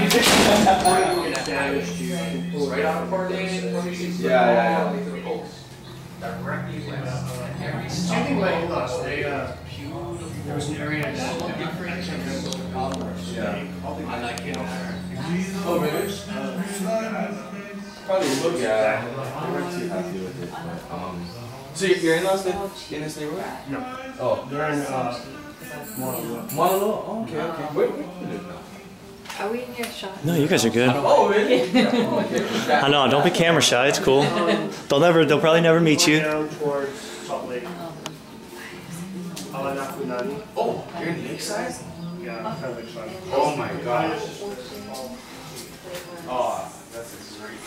Right on the party. Yeah. Directly west. Same thing like us. They there was an area that different. Yeah. I like it. Oh, really? Probably look, yeah. I'm not too happy with it, but, so you're in this neighborhood? No. Oh. They're in Monolo. Monolo? Oh, okay. Where do you live now? Are we in your shot? No, you guys are good. Oh, really? Oh, okay. I know. Don't be camera shy. It's cool. They'll probably never meet you. Down towards Salt Lake. Alanapunani. Oh, you're in Lakeside? Yeah, kind of like fun. Oh my gosh. Oh, that's great.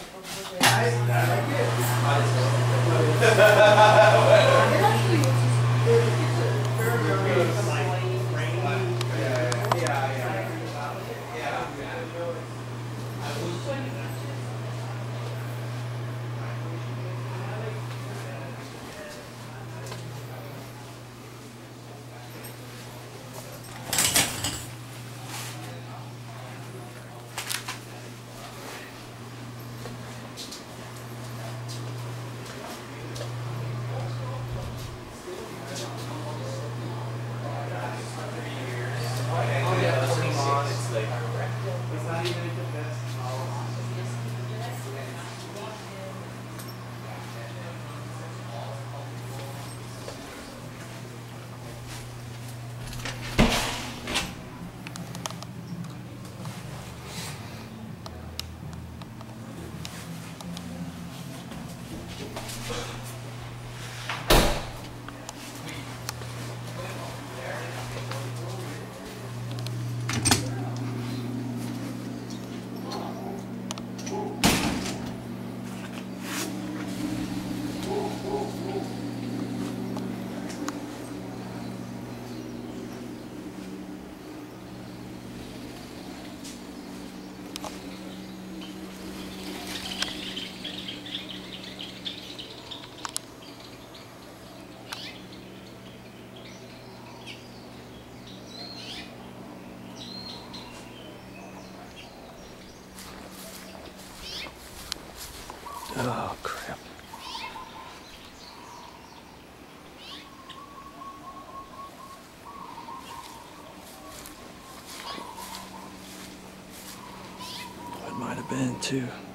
Oh, crap. It might have been, too.